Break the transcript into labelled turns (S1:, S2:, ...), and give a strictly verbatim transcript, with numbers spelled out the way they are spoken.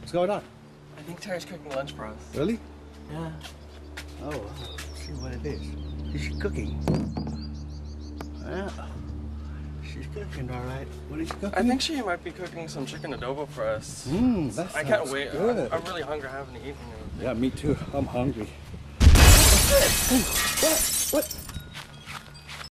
S1: What's going on?
S2: I think Terry's cooking lunch for us.
S1: Really?
S2: Yeah.
S1: Oh, let's see what it is. She's cooking. Yeah. She's cooking, all right. What is she cooking?
S2: I think she might be cooking some chicken adobo for us.
S1: Mmm, that
S2: I can't
S1: sounds
S2: wait.
S1: good.
S2: I'm, I'm really hungry. I haven't eaten anything.
S1: Yeah, me too. I'm hungry. What's this? What? What?